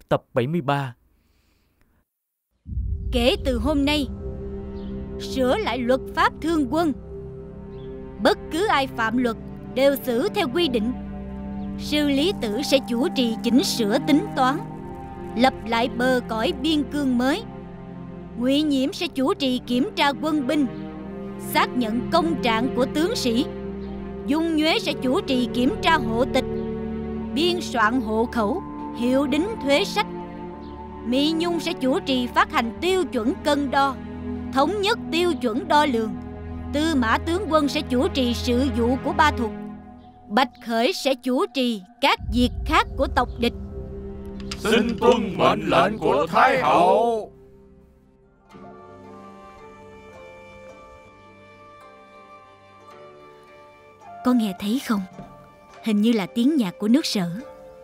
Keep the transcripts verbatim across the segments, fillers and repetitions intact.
tập bảy mươi ba. Kể từ hôm nay, sửa lại luật pháp thương quân. Bất cứ ai phạm luật đều xử theo quy định. Sư Lý Tử sẽ chủ trì chỉnh sửa tính toán, lập lại bờ cõi biên cương mới. Ngụy Nhiễm sẽ chủ trì kiểm tra quân binh, xác nhận công trạng của tướng sĩ. Dung Nhuế sẽ chủ trì kiểm tra hộ tịch, biên soạn hộ khẩu, hiệu đính thuế sách. Mỹ Nhung sẽ chủ trì phát hành tiêu chuẩn cân đo, thống nhất tiêu chuẩn đo lường. Tư Mã tướng quân sẽ chủ trì sự vụ của Ba Thục. Bạch Khởi sẽ chủ trì các việc khác của tộc địch. Xin tuân mệnh lệnh của Thái hậu. Có nghe thấy không? Hình như là tiếng nhạc của nước Sở.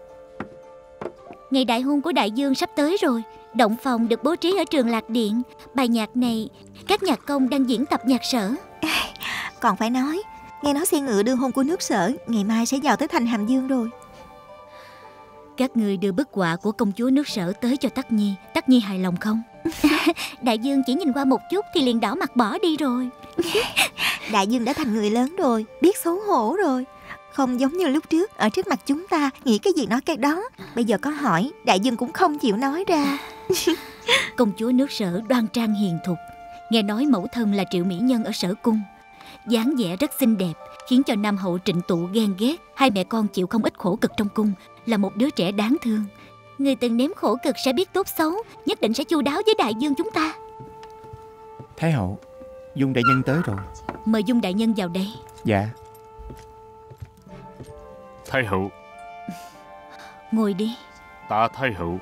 Ngày đại hôn của đại dương sắp tới rồi. Động phòng được bố trí ở trường Lạc Điện. Bài nhạc này các nhạc công đang diễn tập nhạc Sở. Còn phải nói, nghe nói xe ngựa đưa hôn của nước Sở ngày mai sẽ vào tới thành Hàm Dương rồi. Các người đưa bức họa của công chúa nước Sở tới cho Tắc Nhi. Tắc Nhi hài lòng không? Đại dương chỉ nhìn qua một chút thì liền đỏ mặt bỏ đi rồi. Đại dương đã thành người lớn rồi, biết xấu hổ rồi. Không giống như lúc trước, ở trước mặt chúng ta nghĩ cái gì nói cái đó. Bây giờ có hỏi, đại dương cũng không chịu nói ra. Công chúa nước Sở đoan trang hiền thục. Nghe nói mẫu thân là Triệu Mỹ Nhân ở Sở Cung, dáng vẻ rất xinh đẹp, khiến cho Nam hậu Trịnh Tụ ghen ghét. Hai mẹ con chịu không ít khổ cực trong cung, là một đứa trẻ đáng thương. Người từng nếm khổ cực sẽ biết tốt xấu, nhất định sẽ chu đáo với đại dương chúng ta. Thái hậu, Dung đại nhân tới rồi. Mời Dung đại nhân vào đây. Dạ. Thái hậu. Ngồi đi. Tạ Thái hậu.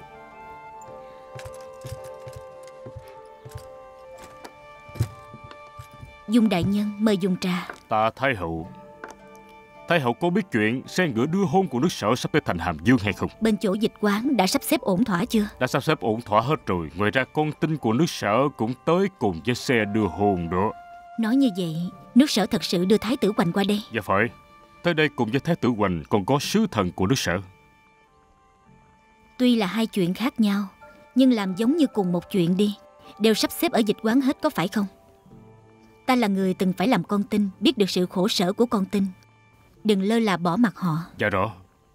Dung đại nhân mời dùng trà. Tạ Thái hậu. Thái hậu có biết chuyện xe ngựa đưa hôn của nước Sở sắp tới thành Hàm Dương hay không? Bên chỗ dịch quán đã sắp xếp ổn thỏa chưa? Đã sắp xếp ổn thỏa hết rồi. Ngoài ra con tin của nước Sở cũng tới cùng với xe đưa hôn đó. Nói như vậy, nước Sở thật sự đưa Thái tử Hoành qua đây? Dạ phải. Tới đây cùng với Thái tử Hoành còn có sứ thần của nước Sở. Tuy là hai chuyện khác nhau, nhưng làm giống như cùng một chuyện đi. Đều sắp xếp ở dịch quán hết có phải không? Ta là người từng phải làm con tin, biết được sự khổ sở của con tin. Đừng lơ là bỏ mặc họ. Dạ rõ.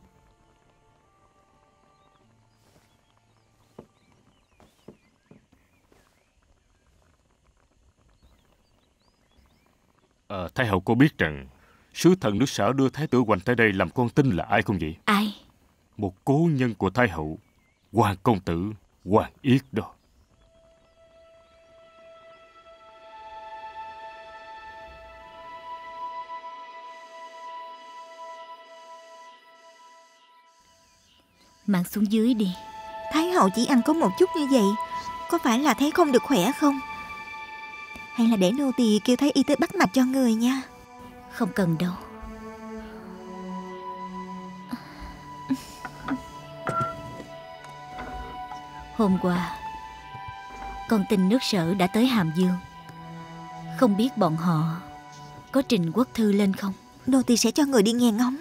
À, Thái hậu có biết rằng sứ thần nước Sở đưa Thái tử Hoành tới đây làm con tin là ai không vậy? Ai? Một cố nhân của Thái hậu, Hoàng công tử Hoàng Yết đó. Mang xuống dưới đi. Thái hậu chỉ ăn có một chút như vậy, có phải là thấy không được khỏe không? Hay là để nô tỳ kêu thái y tới bắt mạch cho người nha. Không cần đâu. Hôm qua con tin nước Sở đã tới Hàm Dương. Không biết bọn họ có trình quốc thư lên không? Nô tỳ sẽ cho người đi nghe ngóng.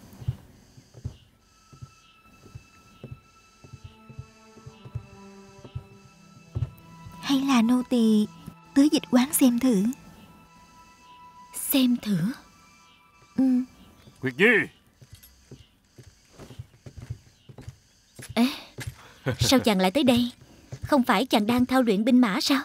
Hay là nô tỳ tới dịch quán xem thử? Xem thử? Ừ. Nguyệt Nhi. Ê, sao chàng lại tới đây? Không phải chàng đang thao luyện binh mã sao?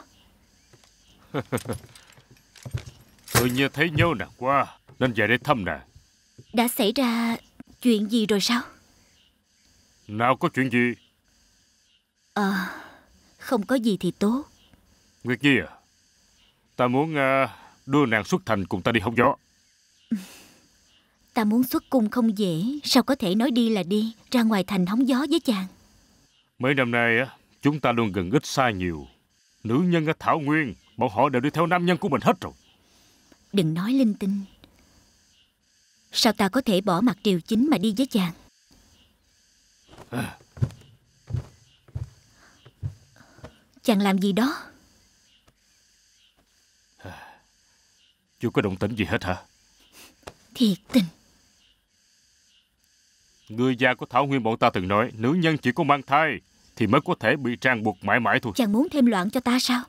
Tự nhiên thấy nhớ nàng quá nên về đây thăm nàng. Đã xảy ra chuyện gì rồi sao? Nào có chuyện gì? Ờ, không có gì thì tốt. Nguyệt Nhi à, ta muốn uh, đưa nàng xuất thành cùng ta đi hóng gió. Ta muốn xuất cung không dễ, sao có thể nói đi là đi, ra ngoài thành hóng gió với chàng. Mấy năm nay á, chúng ta luôn gần ít xa nhiều. Nữ nhân ở Thảo Nguyên, bọn họ đều đi theo nam nhân của mình hết rồi. Đừng nói linh tinh. Sao ta có thể bỏ mặt triều chính mà đi với chàng? À. Chàng làm gì đó? Chưa có động tĩnh gì hết hả? Thiệt tình. Người già của Thảo Nguyên bọn ta từng nói nữ nhân chỉ có mang thai, thì mới có thể bị ràng buộc mãi mãi thôi. Chàng muốn thêm loạn cho ta sao?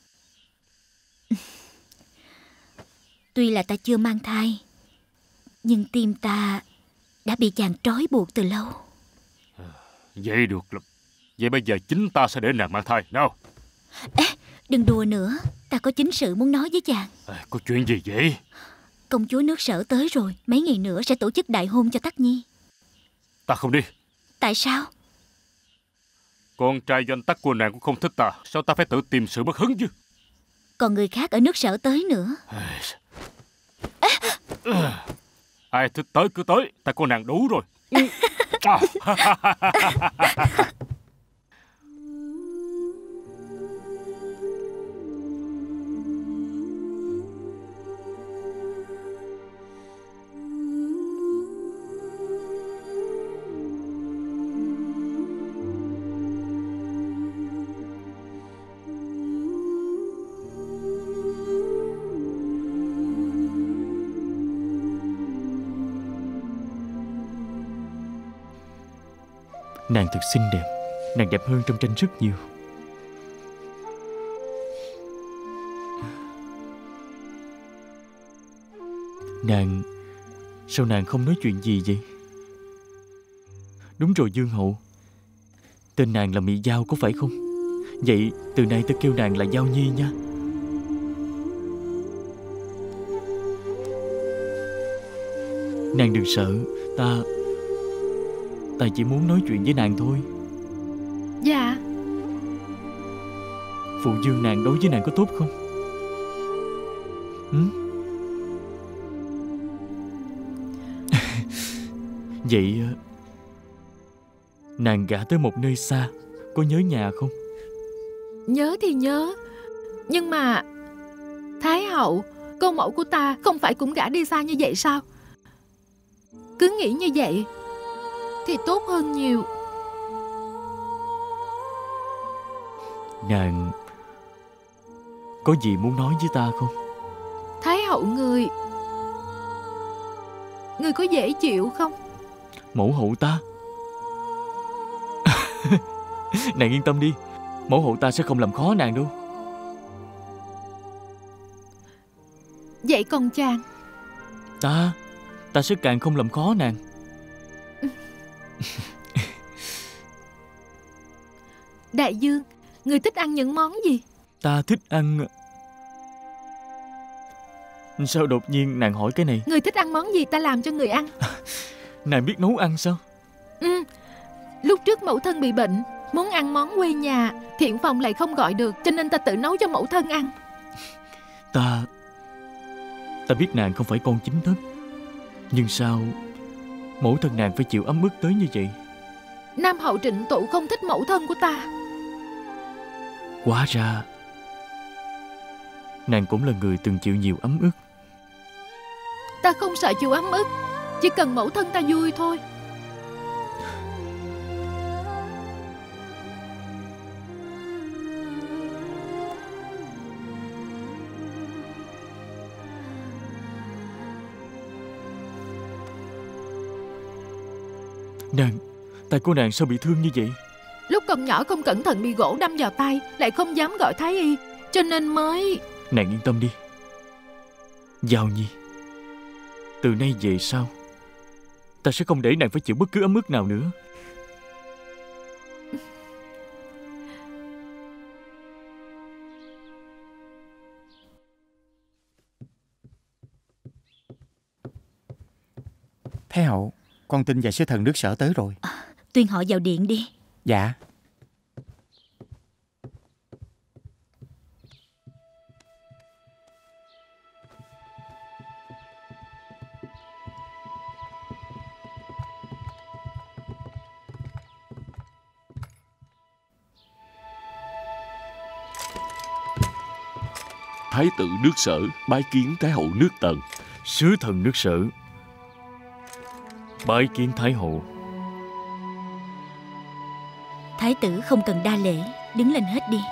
Tuy là ta chưa mang thai, nhưng tim ta đã bị chàng trói buộc từ lâu. Vậy được lắm. Vậy bây giờ chính ta sẽ để nàng mang thai. Nào. Ê, đừng đùa nữa. Ta có chính sự muốn nói với chàng. À, có chuyện gì vậy? Công chúa nước Sở tới rồi. Mấy ngày nữa sẽ tổ chức đại hôn cho Tắc Nhi. Ta không đi. Tại sao? Con trai doanh tắc của nàng cũng không thích ta. Sao ta phải tự tìm sự bất hứng chứ? Còn người khác ở nước Sở tới nữa. À. Ai thích tới cứ tới. Ta có nàng đủ rồi. Nàng thật xinh đẹp. Nàng đẹp hơn trong tranh rất nhiều. Nàng... Sao nàng không nói chuyện gì vậy? Đúng rồi Dương Hậu, tên nàng là Mị Giao có phải không? Vậy từ nay ta kêu nàng là Giao Nhi nha. Nàng đừng sợ. Ta... Ta chỉ muốn nói chuyện với nàng thôi. Dạ. Phụ dương nàng đối với nàng có tốt không? Ừ? Vậy nàng gả tới một nơi xa, có nhớ nhà không? Nhớ thì nhớ, nhưng mà Thái hậu, cô mẫu của ta không phải cũng gả đi xa như vậy sao? Cứ nghĩ như vậy thì tốt hơn nhiều. Nàng có gì muốn nói với ta không? Thái hậu người Người có dễ chịu không? Mẫu hậu ta? Nàng yên tâm đi, mẫu hậu ta sẽ không làm khó nàng đâu. Vậy còn chàng? Ta Ta sẽ càng không làm khó nàng. Đại Dương, người thích ăn những món gì? Ta thích ăn... Sao đột nhiên nàng hỏi cái này? Người thích ăn món gì ta làm cho người ăn. Nàng biết nấu ăn sao? Ừ. Lúc trước mẫu thân bị bệnh, muốn ăn món quê nhà, thiện phòng lại không gọi được, cho nên ta tự nấu cho mẫu thân ăn. Ta... Ta biết nàng không phải con chính thất, nhưng sao mẫu thân nàng phải chịu ấm ức tới như vậy? Nam hậu Trịnh Tụ không thích mẫu thân của ta. Hóa ra nàng cũng là người từng chịu nhiều ấm ức. Ta không sợ chịu ấm ức, chỉ cần mẫu thân ta vui thôi. Nàng, tay của nàng sao bị thương như vậy? Lúc còn nhỏ không cẩn thận bị gỗ đâm vào tay, lại không dám gọi thái y, cho nên mới... Nàng yên tâm đi Giao Nhi, từ nay về sau ta sẽ không để nàng phải chịu bất cứ ấm ức nào nữa. Thái hậu, con tin và sứ thần nước Sở tới rồi. à, Tuyên họ vào điện đi. Dạ. Thái tử nước Sở bái kiến Thái hậu nước Tần. Sứ thần nước Sở bái kiến Thái hậu. Thái tử không cần đa lễ, đứng lên hết đi.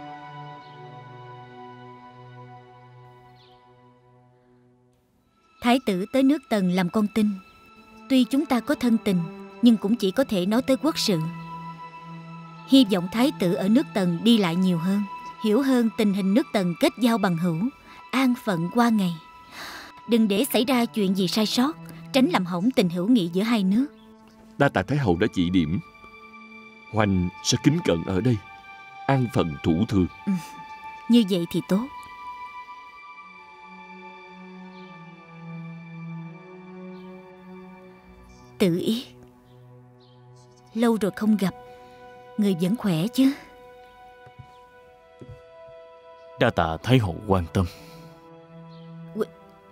Thái Thái tử tới nước Tần làm con tin. Tuy chúng ta có thân tình, nhưng cũng chỉ có thể nói tới quốc sự. Hy vọng Thái tử ở nước Tần đi lại nhiều hơn, hiểu hơn tình hình nước Tần kết giao bằng hữu, an phận qua ngày. Đừng để xảy ra chuyện gì sai sót, tránh làm hỏng tình hữu nghị giữa hai nước. Đa tạ Thái hậu đã chỉ điểm. Hoành sẽ kính cận ở đây, an phận thủ thường. Ừ, như vậy thì tốt. Tự ý, lâu rồi không gặp, người vẫn khỏe chứ? Đa tạ Thái hậu quan tâm. Qu...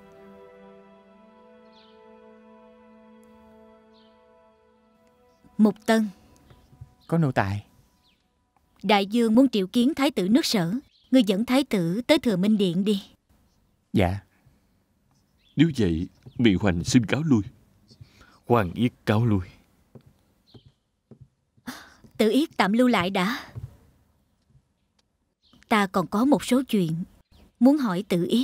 Mục Tân. Có nô tài. Đại vương muốn triệu kiến Thái tử nước Sở. Ngươi dẫn Thái tử tới Thừa Minh Điện đi. Dạ. Nếu vậy, Mỹ Hoành xin cáo lui. Hoàng yết cáo lui. Tự Yết tạm lưu lại đã. Ta còn có một số chuyện muốn hỏi Tự Yết.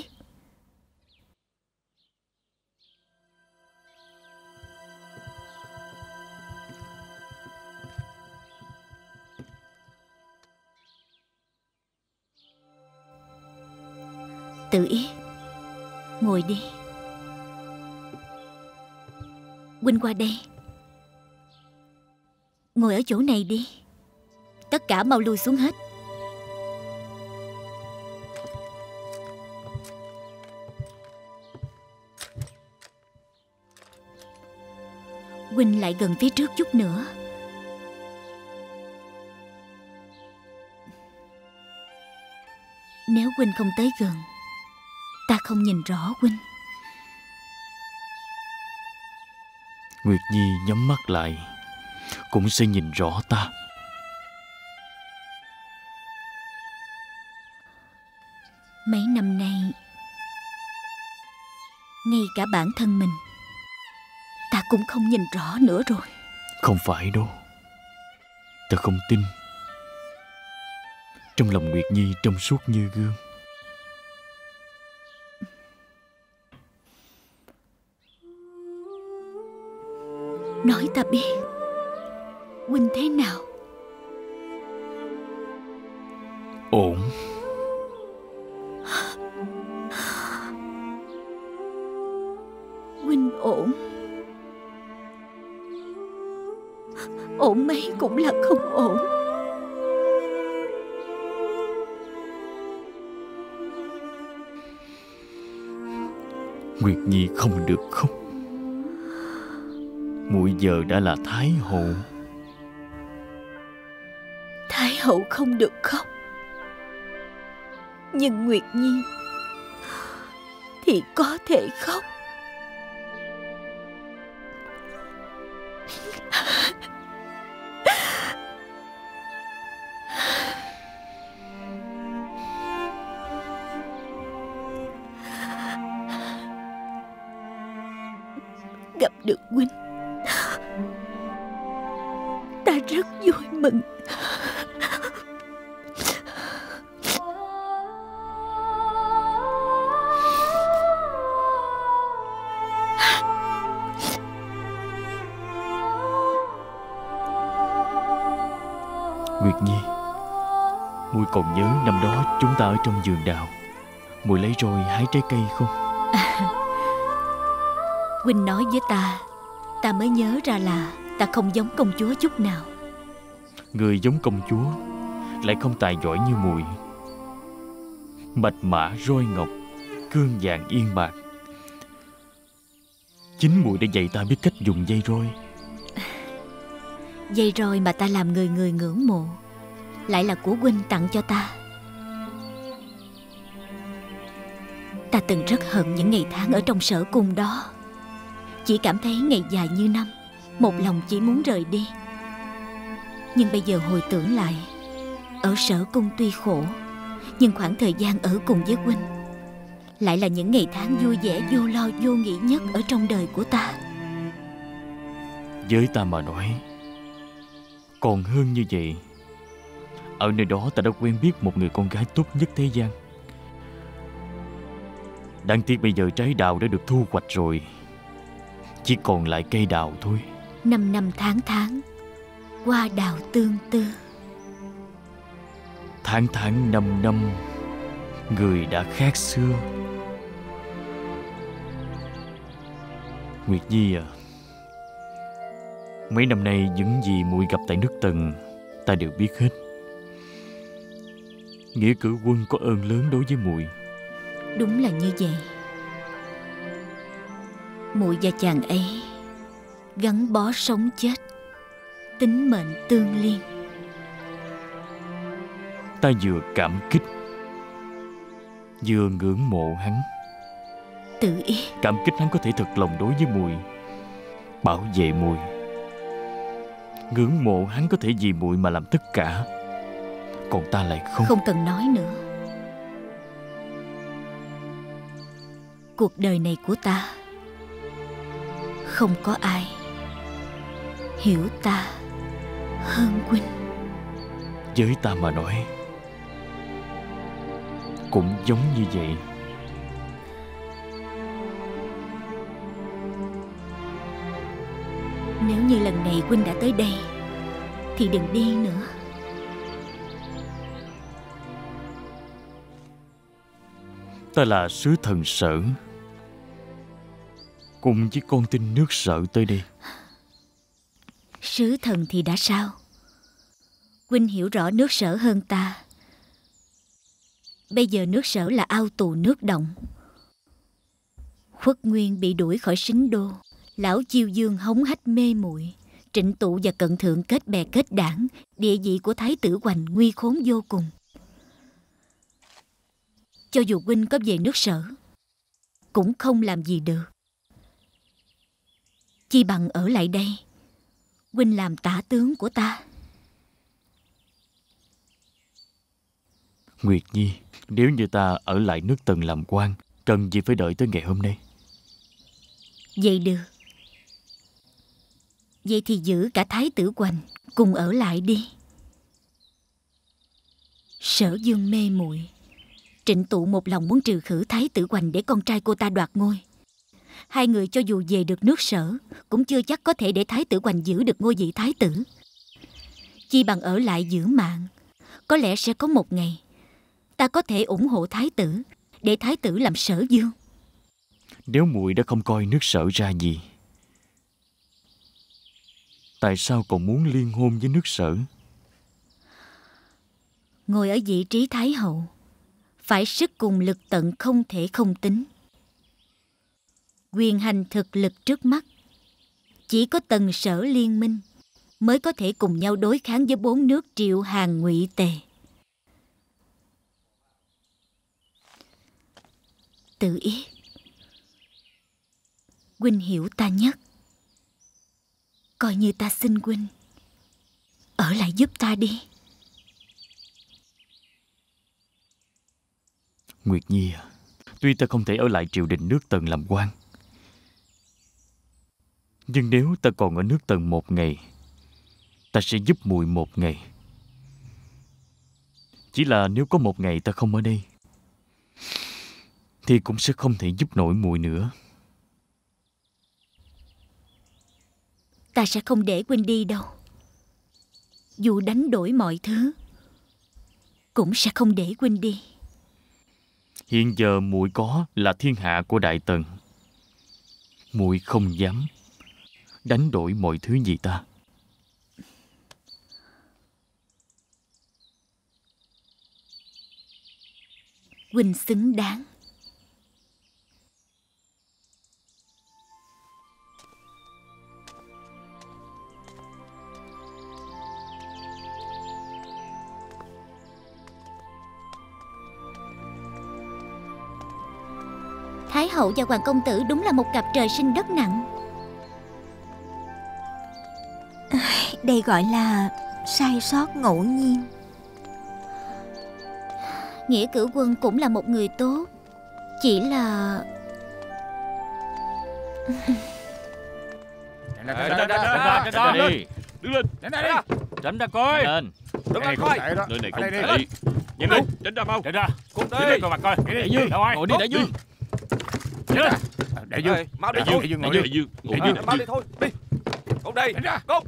Tự Yết, ngồi đi. Huynh qua đây. Ngồi ở chỗ này đi. Tất cả mau lui xuống hết. Huynh lại gần phía trước chút nữa. Nếu Huynh không tới gần, ta không nhìn rõ Huynh. Nguyệt Nhi nhắm mắt lại cũng sẽ nhìn rõ ta. Mấy năm nay, ngay cả bản thân mình ta cũng không nhìn rõ nữa rồi. Không phải đâu, ta không tin. Trong lòng Nguyệt Nhi trong suốt như gương. Nói ta biết Huynh thế nào. Ổn. Huynh ổn. Ổn mấy cũng là không ổn. Nguyệt Nhi không được khóc. Muội giờ đã là Thái hậu. Thái hậu không được khóc, nhưng Nguyệt Nhi thì có thể khóc. Gặp được Huynh, ta rất vui mừng. Nguyệt Nhi, muội còn nhớ năm đó chúng ta ở trong vườn đào, muội lấy rồi hái trái cây không? À, Huynh nói với ta, ta mới nhớ ra là ta không giống công chúa chút nào. Người giống công chúa lại không tài giỏi như muội. Mạch mã roi ngọc, cương vàng yên bạc. Chính muội đã dạy ta biết cách dùng dây roi. Dây roi mà ta làm người người ngưỡng mộ lại là của Huynh tặng cho ta. Ta từng rất hận những ngày tháng ở trong sở cung đó. Chỉ cảm thấy ngày dài như năm, một lòng chỉ muốn rời đi. Nhưng bây giờ hồi tưởng lại, ở sở cung tuy khổ, nhưng khoảng thời gian ở cùng với Huynh lại là những ngày tháng vui vẻ vô lo vô nghĩ nhất ở trong đời của ta. Với ta mà nói, còn hơn như vậy. Ở nơi đó ta đã quen biết một người con gái tốt nhất thế gian. Đáng tiếc bây giờ trái đào đã được thu hoạch rồi, chỉ còn lại cây đào thôi. Năm năm tháng tháng, hoa đào tương tư. Tháng tháng năm năm, người đã khác xưa. Nguyệt Nhi à, mấy năm nay những gì muội gặp tại nước Tần ta đều biết hết. Nghĩa Cử Quân có ơn lớn đối với muội. Đúng là như vậy. Muội và chàng ấy gắn bó sống chết, tính mệnh tương liên. Ta vừa cảm kích, vừa ngưỡng mộ hắn. Tự ý. Cảm kích hắn có thể thật lòng đối với muội, bảo vệ muội. Ngưỡng mộ hắn có thể vì muội mà làm tất cả, còn ta lại không. Không cần nói nữa. Cuộc đời này của ta không có ai hiểu ta hơn huynh. Với ta mà nói cũng giống như vậy. Nếu như lần này huynh đã tới đây thì đừng đi nữa. Ta là sứ thần Sở, cùng với con tin nước Sở tới đây. Sứ thần thì đã sao? Huynh hiểu rõ nước Sở hơn ta. Bây giờ nước Sở là ao tù nước động. Khuất Nguyên bị đuổi khỏi Sính Đô, Lão Chiêu Dương hống hách mê muội, Trịnh Tụ và Cận Thượng kết bè kết đảng, địa vị của Thái tử Hoành nguy khốn vô cùng. Cho dù huynh có về nước Sở cũng không làm gì được. Chi bằng ở lại đây, huynh làm tả tướng của ta. Nguyệt Nhi, nếu như ta ở lại nước Tần làm quan, cần gì phải đợi tới ngày hôm nay? Vậy được. Vậy thì giữ cả Thái tử Hoành cùng ở lại đi. Sở Dương mê muội, Trịnh Tụ một lòng muốn trừ khử Thái tử Hoành để con trai cô ta đoạt ngôi. Hai người cho dù về được nước Sở cũng chưa chắc có thể để Thái tử Hoành giữ được ngôi vị thái tử. Chi bằng ở lại giữ mạng. Có lẽ sẽ có một ngày ta có thể ủng hộ Thái tử, để Thái tử làm Sở Dương. Nếu muội đã không coi nước Sở ra gì, tại sao còn muốn liên hôn với nước Sở? Ngồi ở vị trí Thái hậu, phải sức cùng lực tận không thể không tính. Quyền hành thực lực trước mắt, chỉ có Tần Sở liên minh mới có thể cùng nhau đối kháng với bốn nước Triệu, Hàn, Ngụy, Tề. Tự ý, huynh hiểu ta nhất. Coi như ta xin huynh ở lại giúp ta đi. Nguyệt Nhi à, tuy ta không thể ở lại triều đình nước Tần làm quan, nhưng nếu ta còn ở nước Tần một ngày, ta sẽ giúp muội một ngày. Chỉ là nếu có một ngày ta không ở đây, thì cũng sẽ không thể giúp nổi muội nữa. Ta sẽ không để huynh đi đâu. Dù đánh đổi mọi thứ, cũng sẽ không để huynh đi. Hiện giờ muội có là thiên hạ của Đại Tần, muội không dám đánh đổi mọi thứ vì ta. Huynh xứng đáng. Thái hậu và hoàng công tử đúng là một cặp trời sinh đất nặng. Đây gọi là sai sót ngẫu nhiên. Nghĩa Cử Quân cũng là một người tốt, chỉ là... Tránh ra đi. Đứng lên. Tránh ra đi. Tránh ra coi. Lên. Đứng lên coi. Nơi này không Ở đây thể. đi. Nhanh lên. Tránh ra mau. Tránh ra. Cút đi. Coi mặt coi. Đại Dương, ngồi đi Đại Dương. Đại dương, mau đi Đại thôi. dương, ngồi Đại đi. dương, ngồi À, đi. mau đi thôi, đi. Con đây, ra. con.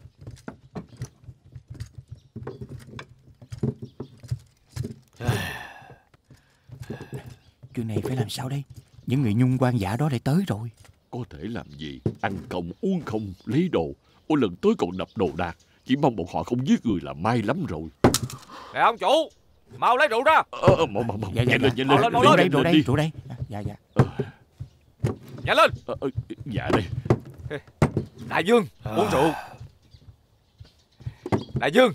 Chuyện này phải làm sao đây? Những người nhung quan giả đó lại tới rồi. Có thể làm gì? Ăn không, uống không, lấy đồ. Ôi lần tới còn đập đồ đạc. Chỉ mong bọn họ không giết người là may lắm rồi. Nè ông chủ, mau lấy rượu ra. Ờ, ờ, mau, mau, mau. Dạ, dạ, Nhanh lên, dạ. nhanh Mau lên. lên, mau Rượu lên. đây, Nhanh rượu lên đây, đi. rượu đây. Dạ, dạ. Nhanh lên. Ờ, ờ, Dạ đây. Đại Dương, uống rượu. Đại Dương.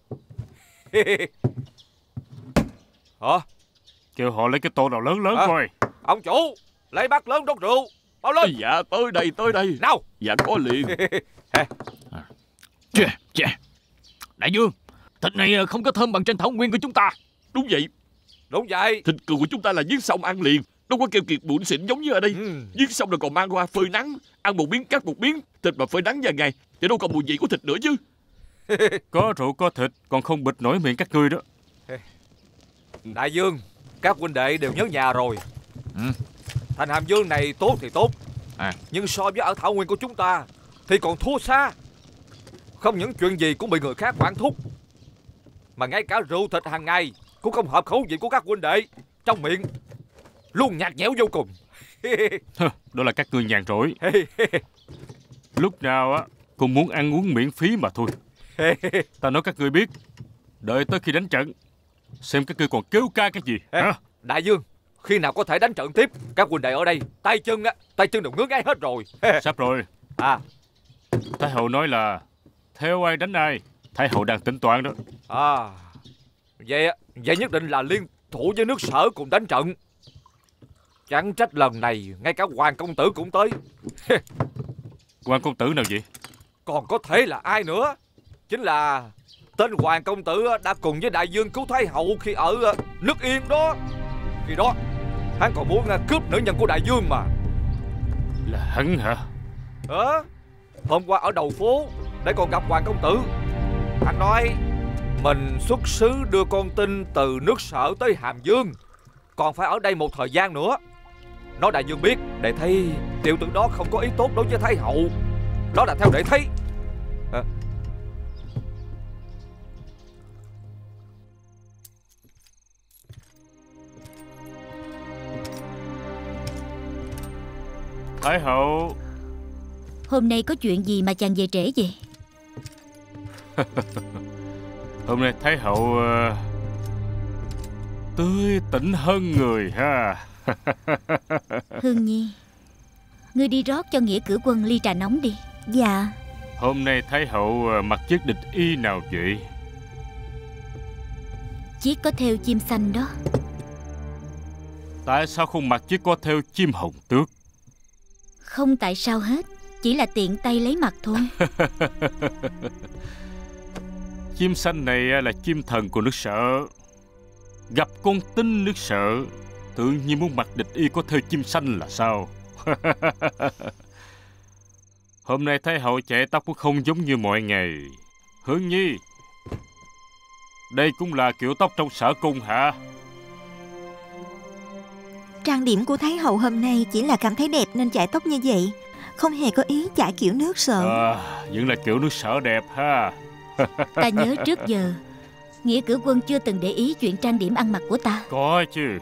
Hả? Kêu họ lấy cái tô nào lớn lớn À. coi. Ông chủ, lấy bát lớn rót rượu. Mau lên. Dạ tới đây, tới đây. Nào. Dạ có liền. Chà, chà. Đại dương, thịt này không có thơm bằng trên thảo nguyên của chúng ta. Đúng vậy. Đúng vậy. Thịt cừu của chúng ta là giết xong ăn liền. Đâu có keo kiệt bụn xịn giống như ở đây. Ừ. Giết xong rồi còn mang qua phơi nắng. Ăn một miếng cắt một miếng. Thịt mà phơi nắng vài ngày thì đâu còn mùi vị của thịt nữa chứ. Có rượu có thịt, còn không bịt nổi miệng các ngươi đó. Đại Dương, các huynh đệ đều nhớ nhà rồi. Ừ. Thành Hàm Dương này tốt thì tốt, À. nhưng so với ở Thảo Nguyên của chúng ta thì còn thua xa. Không những chuyện gì cũng bị người khác quản thúc, mà ngay cả rượu thịt hàng ngày cũng không hợp khẩu vị của các huynh đệ. Trong miệng luôn nhạt nhẽo vô cùng. Hơ, đó là các ngươi nhàn rỗi. Lúc nào á cũng muốn ăn uống miễn phí mà thôi. Ta nói các ngươi biết, đợi tới khi đánh trận xem các ngươi còn kêu ca cái gì. Hả? Đại Dương, khi nào có thể đánh trận tiếp? Các huynh đệ ở đây tay chân á, tay chân đều ngứa ngáy hết rồi. Sắp rồi. À, Thái hậu nói là theo ai đánh ai. Thái hậu đang tính toán đó. à, vậy vậy nhất định là liên thủ với nước Sở cùng đánh trận. Chẳng trách lần này ngay cả Hoàng công tử cũng tới. Quan công tử nào vậy? Còn có thể là ai nữa? Chính là tên Hoàng công tử đã cùng với Đại Dương cứu Thái hậu khi ở nước Yên đó. Khi đó hắn còn muốn cướp nữ nhân của Đại Dương mà. Là hắn hả? Ờ, hôm qua ở đầu phố để còn gặp Hoàng công tử. Hắn nói mình xuất sứ đưa con tin từ nước Sở tới Hàm Dương, còn phải ở đây một thời gian nữa. Nói Đại Dương biết, để thấy tiểu tử đó không có ý tốt đối với Thái hậu. Đó là theo để thấy. À. Thái hậu. Hôm nay có chuyện gì mà chàng về trễ vậy? Hôm nay Thái hậu uh, tươi tỉnh hơn người ha. Hương Nhi, ngươi đi rót cho Nghĩa Cử Quân ly trà nóng đi. Dạ. Hôm nay Thái hậu uh, mặc chiếc địch y nào vậy? Chiếc có thêu chim xanh đó. Tại sao không mặc chiếc có theo chim hồng tước? Không tại sao hết, chỉ là tiện tay lấy mặc thôi. Chim xanh này là chim thần của nước Sở. Gặp con tin nước Sở, tự nhiên muốn mặc địch y có theo chim xanh là sao? Hôm nay Thái hậu chải tóc cũng không giống như mọi ngày. Hương Nhi, đây cũng là kiểu tóc trong Sở cung hả? Trang điểm của Thái hậu hôm nay chỉ là cảm thấy đẹp nên chải tóc như vậy, không hề có ý chải kiểu nước Sở. À, vẫn là kiểu nước Sở đẹp ha. Ta nhớ trước giờ Nghĩa Cử Quân chưa từng để ý chuyện trang điểm ăn mặc của ta. Có chứ.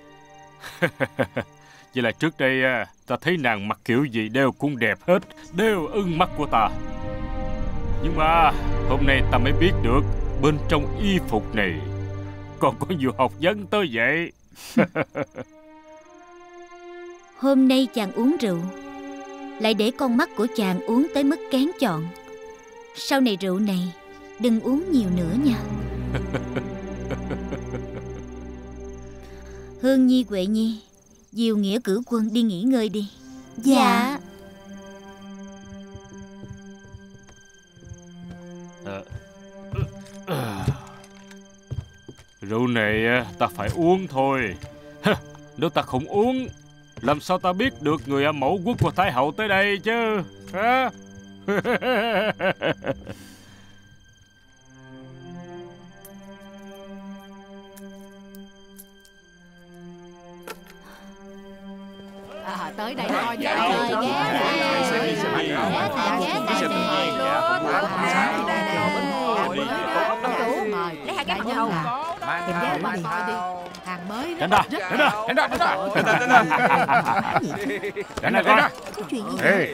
Chỉ là trước đây ta thấy nàng mặc kiểu gì đều cũng đẹp hết, đều ưng mắt của ta. Nhưng mà hôm nay ta mới biết được bên trong y phục này còn có nhiều học vấn tới vậy. Hôm nay chàng uống rượu, lại để con mắt của chàng uống tới mức kén chọn. Sau này rượu này đừng uống nhiều nữa nha. Hương Nhi, Huệ Nhi, dìu Nghĩa Cử Quân đi nghỉ ngơi đi. Dạ. À, à, rượu này ta phải uống thôi. Nếu ta không uống, làm sao ta biết được người mẫu quốc của Thái hậu tới đây chứ? Hả? À, tới đây coi chơi ghé Lấy hai cái hồng. Tìm ghé bà coi đi. Hàng mới Tránh ra, tránh ra, tránh ra, tránh ra, tránh ra, tránh ra, tránh ra coi. Có chuyện gì Ê,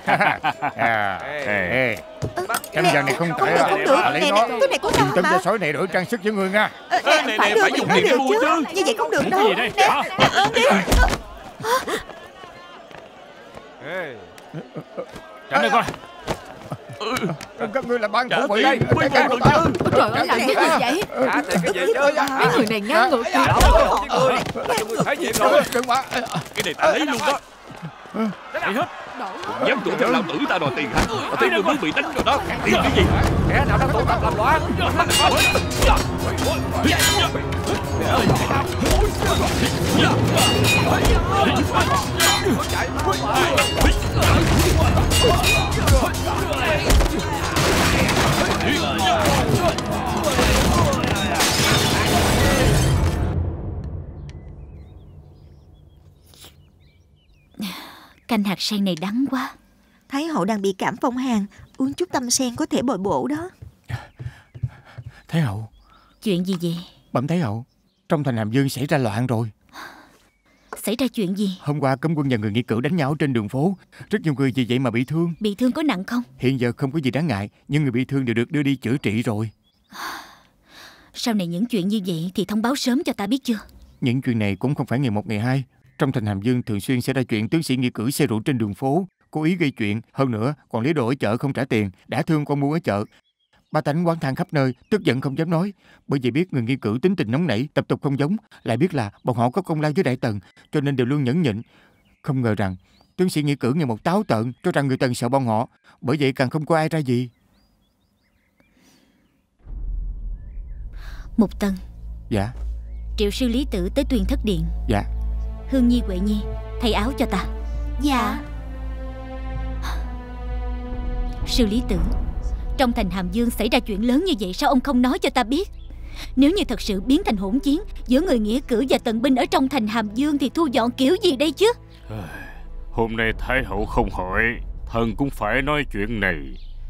ê, trăm vàng này không tệ à? Không được, Lấy nè nó. nè, cái này có Dùng thật tấm mà. vé sói này đổi trang sức cho người nha. Ờ, Này, nè, này, phải này, đưa phải thì dùng mới tiền được mua chứ. chứ. Như vậy không được Cái đâu. gì đây? Nè, Hả? nè, ôm đi. Tránh ra coi. Các ngươi là ban Trả thủ vị. tiền mới Cái mua của được ta. chứ. Trời ơi, làm cái gì vậy? Trả tiền cái gì chứ? Mấy người này ngang ngược kìa. Đổ cái người. Cho người thấy chuyện rồi. Đừng mà. Cái này ta lấy luôn đó. Lấy hết. Dám tụi theo lao tử ta đòi tiền hả? Thấy người mới bị đánh rồi đó. Tiền cái gì? Kẻ nào đang tụ tập làm loạn? Canh hạt sen này đắng quá. Thái hậu đang bị cảm phong hàn, uống chút tâm sen có thể bồi bổ đó. Thái hậu, Chuyện gì vậy? bẩm Thái hậu, trong thành Hàm Dương xảy ra loạn rồi. Xảy ra chuyện gì? Hôm qua cấm quân và người nghĩa cử đánh nhau trên đường phố, rất nhiều người vì vậy mà bị thương. Bị thương có nặng không? Hiện giờ không có gì đáng ngại, nhưng người bị thương đều được đưa đi chữa trị rồi. Sau này những chuyện như vậy thì thông báo sớm cho ta biết chưa? Những chuyện này cũng không phải ngày một ngày hai. Trong thành Hàm Dương thường xuyên xảy ra chuyện tướng sĩ nghĩa cử xe rượu trên đường phố, cố ý gây chuyện. Hơn nữa còn lấy đồ ở chợ không trả tiền, đã thương con mua ở chợ. Ba tánh oán than khắp nơi, tức giận không dám nói. Bởi vì biết người nghĩa cử tính tình nóng nảy, tập tục không giống, lại biết là bọn họ có công lao với đại tần, cho nên đều luôn nhẫn nhịn. Không ngờ rằng tướng sĩ nghĩa cử ngày một táo tợn, cho rằng người tần sợ bọn họ, bởi vậy càng không có ai ra gì. Mục Tân. Dạ. Triệu sư Lý Tử tới Tuyên Thất Điện. Dạ. Hương Nhi, Huệ Nhi, thay áo cho ta. Dạ. Sư Lý Tử, trong thành Hàm Dương xảy ra chuyện lớn như vậy, sao ông không nói cho ta biết? Nếu như thật sự biến thành hỗn chiến giữa người nghĩa cử và tần binh ở trong thành Hàm Dương thì thu dọn kiểu gì đây chứ? Hôm nay Thái hậu không hỏi, thần cũng phải nói chuyện này.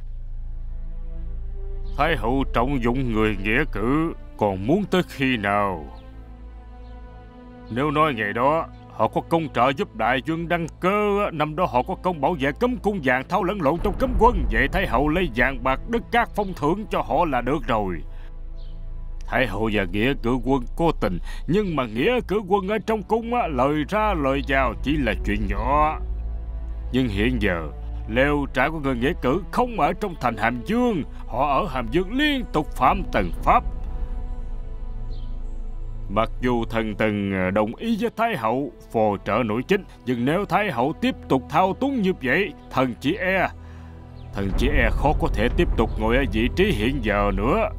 Thái hậu trọng dụng người nghĩa cử, còn muốn tới khi nào? Nếu nói ngày đó họ có công trợ giúp đại vương đăng cơ, năm đó họ có công bảo vệ cấm cung vàng thao lẫn lộn trong cấm quân, vậy Thái hậu lấy vàng bạc đất cát phong thưởng cho họ là được rồi. Thái hậu và nghĩa cử quân có tình, nhưng mà nghĩa cử quân ở trong cung lời ra lời vào chỉ là chuyện nhỏ. Nhưng hiện giờ lều trại của người nghĩa cử không ở trong thành Hàm Dương, họ ở Hàm Dương liên tục phạm tần pháp. Mặc dù thần Tần đồng ý với Thái hậu phò trợ nội chính, nhưng nếu Thái hậu tiếp tục thao túng như vậy, thần chỉ e Thần chỉ e khó có thể tiếp tục ngồi ở vị trí hiện giờ nữa.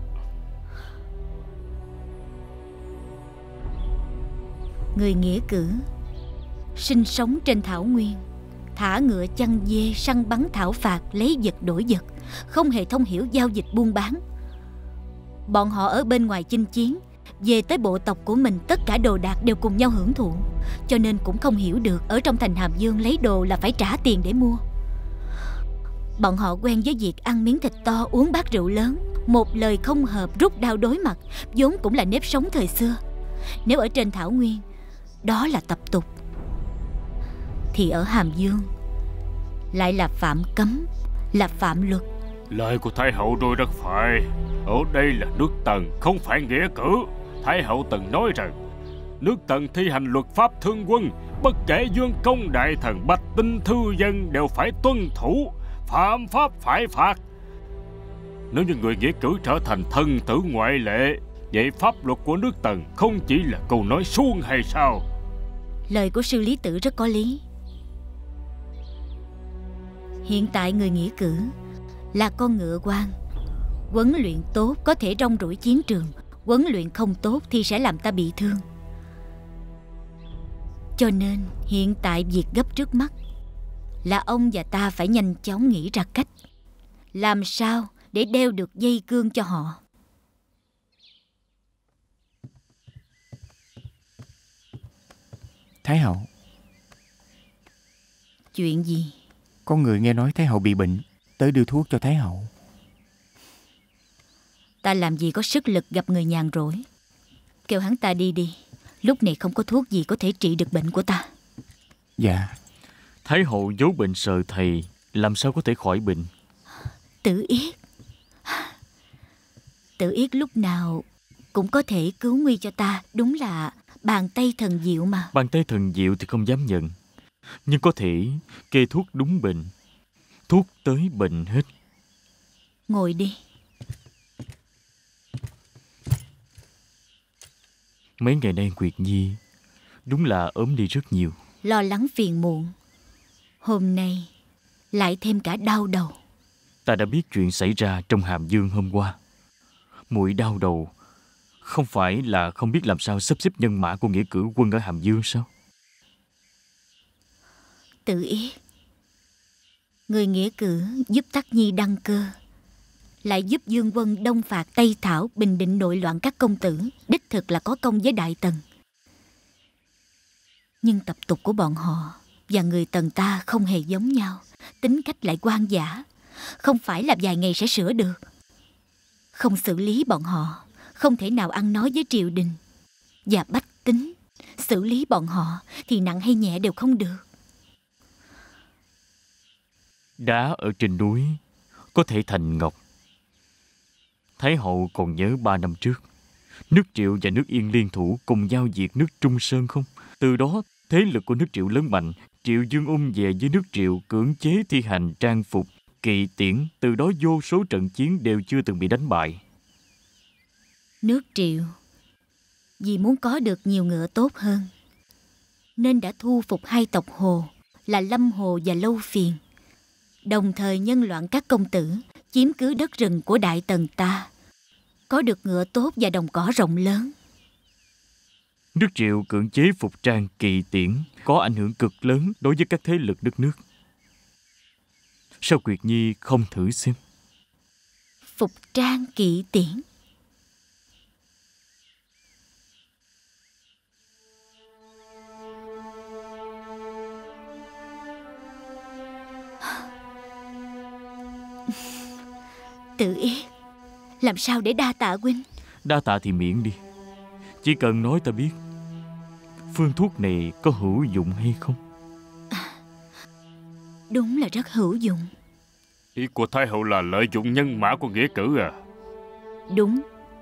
Người nghĩa cử sinh sống trên thảo nguyên, thả ngựa chăn dê, săn bắn thảo phạt, lấy vật đổi vật, không hề thông hiểu giao dịch buôn bán. Bọn họ ở bên ngoài chinh chiến, về tới bộ tộc của mình tất cả đồ đạc đều cùng nhau hưởng thụ, cho nên cũng không hiểu được ở trong thành Hàm Dương lấy đồ là phải trả tiền để mua. Bọn họ quen với việc ăn miếng thịt to, uống bát rượu lớn, một lời không hợp rút đao đối mặt, vốn cũng là nếp sống thời xưa. Nếu ở trên thảo nguyên đó là tập tục, thì ở Hàm Dương lại là phạm cấm, là phạm luật. Lời của Thái hậu đôi rất phải. Ở đây là nước Tần, không phải nghĩa cử. Thái hậu từng nói rằng nước Tần thi hành luật pháp thương quân, bất kể vương công đại thần, bách tính thư dân đều phải tuân thủ, phạm pháp phải phạt. Nếu như người nghĩa cử trở thành thần tử ngoại lệ, vậy pháp luật của nước Tần không chỉ là câu nói suông hay sao? Lời của sư Lý Tử rất có lý. Hiện tại người nghĩa cử là con ngựa quan, huấn luyện tốt có thể rong ruổi chiến trường, huấn luyện không tốt thì sẽ làm ta bị thương. Cho nên hiện tại việc gấp trước mắt là ông và ta phải nhanh chóng nghĩ ra cách làm sao để đeo được dây cương cho họ. Thái hậu, chuyện gì? Có người nghe nói Thái hậu bị bệnh, tới đưa thuốc cho Thái hậu. Ta làm gì có sức lực gặp người nhàn rỗi. Kêu hắn ta đi đi. Lúc này không có thuốc gì có thể trị được bệnh của ta. Dạ. Thái hậu giấu bệnh sợ thầy, làm sao có thể khỏi bệnh? Tử Yết. Tử Yết lúc nào cũng có thể cứu nguy cho ta. Đúng là bàn tay thần diệu mà. Bàn tay thần diệu thì không dám nhận, nhưng có thể kê thuốc đúng bệnh. Thuốc tới bệnh hết. Ngồi đi. Mấy ngày nay Nguyệt Nhi đúng là ốm đi rất nhiều. Lo lắng phiền muộn. Hôm nay lại thêm cả đau đầu. Ta đã biết chuyện xảy ra trong Hàm Dương hôm qua. Muội đau đầu không phải là không biết làm sao sắp xếp nhân mã của nghĩa cử quân ở Hàm Dương sao? Tử Yết, người nghĩa cử giúp Tắc Nhi đăng cơ, lại giúp Dương quân đông phạt Tây Thảo, bình định nội loạn các công tử, đích thực là có công với Đại Tần. Nhưng tập tục của bọn họ và người Tần ta không hề giống nhau, tính cách lại quan dã, không phải là vài ngày sẽ sửa được. Không xử lý bọn họ, không thể nào ăn nói với triều đình và bách tính. Xử lý bọn họ thì nặng hay nhẹ đều không được. Đá ở trên núi có thể thành ngọc. Thái hậu còn nhớ ba năm trước, nước Triệu và nước Yên liên thủ cùng giao diệt nước Trung Sơn không? Từ đó, thế lực của nước Triệu lớn mạnh. Triệu Dương ôm về với nước Triệu, cưỡng chế thi hành trang phục, kỵ tiễn. Từ đó vô số trận chiến đều chưa từng bị đánh bại. Nước Triệu vì muốn có được nhiều ngựa tốt hơn, nên đã thu phục hai tộc Hồ là Lâm Hồ và Lâu Phiền, đồng thời nhân loạn các công tử, chiếm cứ đất rừng của Đại Tần ta, có được ngựa tốt và đồng cỏ rộng lớn. Nước Triệu cưỡng chế phục trang kỵ tiễn có ảnh hưởng cực lớn đối với các thế lực đất nước. Sao Nguyệt Nhi không thử xem? Phục trang kỵ tiễn? Tử Yết, làm sao để đa tạ huynh? Đa tạ thì miễn đi. Chỉ cần nói ta biết phương thuốc này có hữu dụng hay không. À, đúng là rất hữu dụng. Ý của Thái hậu là lợi dụng nhân mã của nghĩa cử à? Đúng.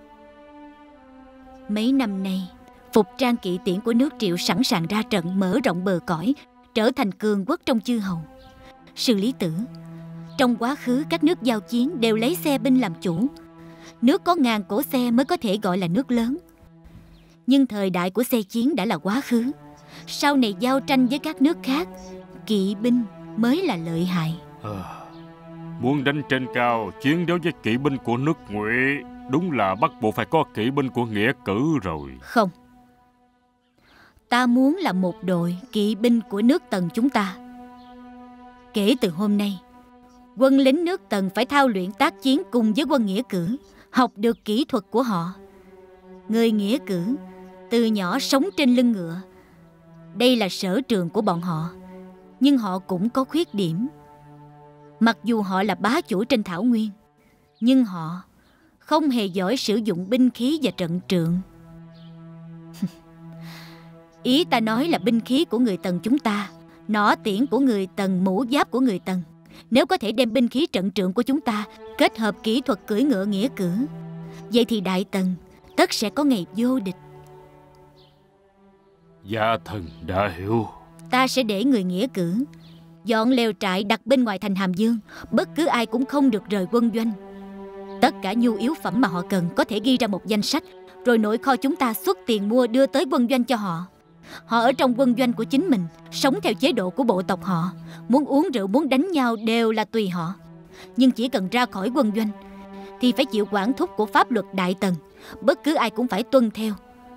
Mấy năm nay, phục trang kỵ tiễn của nước Triệu sẵn sàng ra trận, mở rộng bờ cõi, trở thành cường quốc trong chư hầu. Sư Lý Tử, trong quá khứ các nước giao chiến đều lấy xe binh làm chủ. Nước có ngàn cỗ xe mới có thể gọi là nước lớn. Nhưng thời đại của xe chiến đã là quá khứ. Sau này giao tranh với các nước khác, kỵ binh mới là lợi hại. À, muốn đánh trên cao, chiến đấu với kỵ binh của nước Ngụy, đúng là bắt buộc phải có kỵ binh của nghĩa cử rồi. Không, ta muốn là một đội kỵ binh của nước Tần chúng ta. Kể từ hôm nay, quân lính nước Tần phải thao luyện tác chiến cùng với quân nghĩa cử, học được kỹ thuật của họ. Người nghĩa cử từ nhỏ sống trên lưng ngựa, đây là sở trường của bọn họ. Nhưng họ cũng có khuyết điểm. Mặc dù họ là bá chủ trên thảo nguyên, nhưng họ không hề giỏi sử dụng binh khí và trận trượng. Ý ta nói là binh khí của người Tần chúng ta, nỏ tiễn của người Tần, mũ giáp của người Tần, nếu có thể đem binh khí trận trượng của chúng ta kết hợp kỹ thuật cưỡi ngựa nghĩa cử, vậy thì Đại Tần tất sẽ có ngày vô địch. Gia thần đã hiểu. Ta sẽ để người nghĩa cử dọn lều trại đặt bên ngoài thành Hàm Dương. Bất cứ ai cũng không được rời quân doanh. Tất cả nhu yếu phẩm mà họ cần có thể ghi ra một danh sách, rồi nội kho chúng ta xuất tiền mua đưa tới quân doanh cho họ. Họ ở trong quân doanh của chính mình, sống theo chế độ của bộ tộc họ. Muốn uống rượu, muốn đánh nhau đều là tùy họ. Nhưng chỉ cần ra khỏi quân doanh thì phải chịu quản thúc của pháp luật Đại Tần. Bất cứ ai cũng phải tuân theo.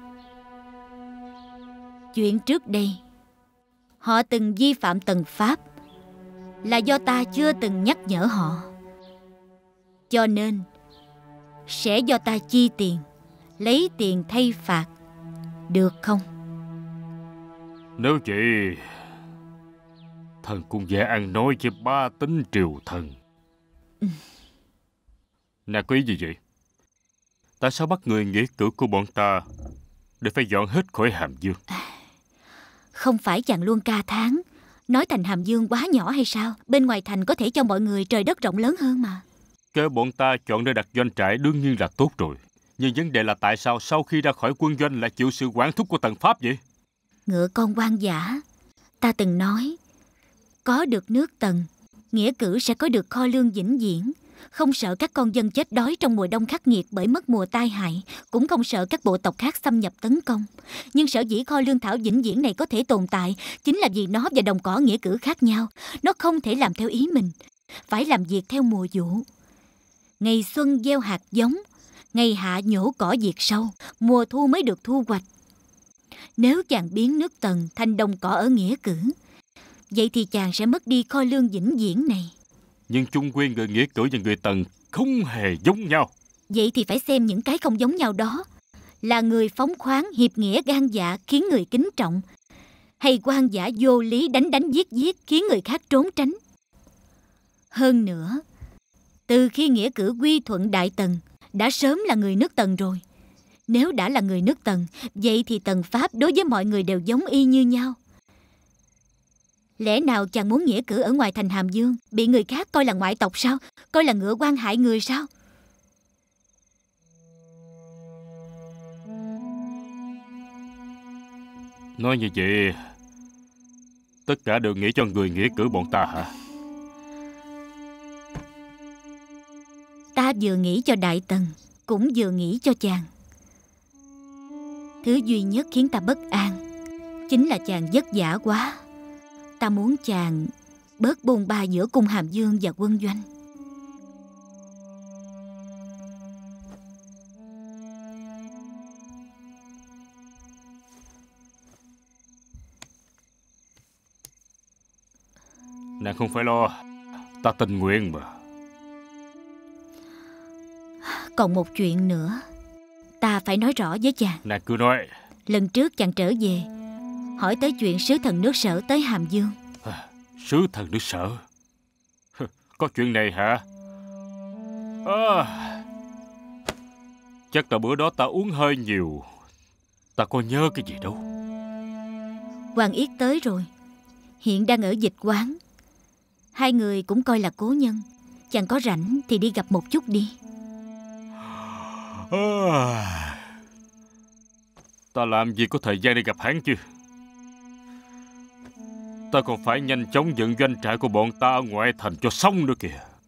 Chuyện trước đây họ từng vi phạm Tần pháp là do ta chưa từng nhắc nhở họ, cho nên sẽ do ta chi tiền, lấy tiền thay phạt, được không? Nếu vậy, Thần cũng dễ ăn nói với ba tính triều thần. Ừ. Nàng có ý gì vậy? Tại sao bắt người nghĩa cử của bọn ta để phải dọn hết khỏi Hàm Dương? Không phải chàng luôn ca thán nói thành Hàm Dương quá nhỏ hay sao? Bên ngoài thành có thể cho mọi người trời đất rộng lớn hơn mà. Kêu bọn ta chọn nơi đặt doanh trại đương nhiên là tốt rồi. Nhưng vấn đề là tại sao sau khi ra khỏi quân doanh lại chịu sự quản thúc của Tần Pháp vậy? Ngựa con quan giả, ta từng nói, có được nước Tần, nghĩa cử sẽ có được kho lương vĩnh viễn. Không sợ các con dân chết đói trong mùa đông khắc nghiệt bởi mất mùa tai hại, cũng không sợ các bộ tộc khác xâm nhập tấn công. Nhưng sở dĩ kho lương thảo vĩnh viễn này có thể tồn tại chính là vì nó và đồng cỏ nghĩa cử khác nhau. Nó không thể làm theo ý mình, phải làm việc theo mùa vụ. Ngày xuân gieo hạt giống, ngày hạ nhổ cỏ diệt sâu, mùa thu mới được thu hoạch. Nếu chàng biến nước Tần thành đồng cỏ ở nghĩa cử, vậy thì chàng sẽ mất đi kho lương vĩnh viễn này. Nhưng chung quy người nghĩa cử và người Tần không hề giống nhau. Vậy thì phải xem những cái không giống nhau đó là người phóng khoáng, hiệp nghĩa, gan dạ khiến người kính trọng, hay quan giả vô lý, đánh đánh giết giết khiến người khác trốn tránh. Hơn nữa, từ khi nghĩa cử quy thuận Đại Tần đã sớm là người nước Tần rồi. Nếu đã là người nước Tần, vậy thì Tần Pháp đối với mọi người đều giống y như nhau. Lẽ nào chàng muốn nghĩa cử ở ngoài thành Hàm Dương bị người khác coi là ngoại tộc sao? Coi là ngựa quan hại người sao? Nói như vậy, tất cả đều nghĩ cho người nghĩa cử bọn ta hả? Ta vừa nghĩ cho Đại Tần, cũng vừa nghĩ cho chàng. Thứ duy nhất khiến ta bất an chính là chàng vất vả quá. Ta muốn chàng bớt bôn ba giữa cung Hàm Dương và quân doanh. Nàng không phải lo, ta tình nguyện mà. Còn một chuyện nữa ta phải nói rõ với chàng. Nàng cứ nói. Lần trước chàng trở về hỏi tới chuyện sứ thần nước Sở tới Hàm Dương. À, sứ thần nước Sở? Có chuyện này hả? À, chắc là bữa đó ta uống hơi nhiều. Ta có nhớ cái gì đâu. Hoàng Yết tới rồi, hiện đang ở dịch quán. Hai người cũng coi là cố nhân. Chàng có rảnh thì đi gặp một chút đi. À, ta làm gì có thời gian để gặp hắn chứ. Ta còn phải nhanh chóng dựng doanh trại của bọn ta ở ngoại thành cho xong nữa kìa.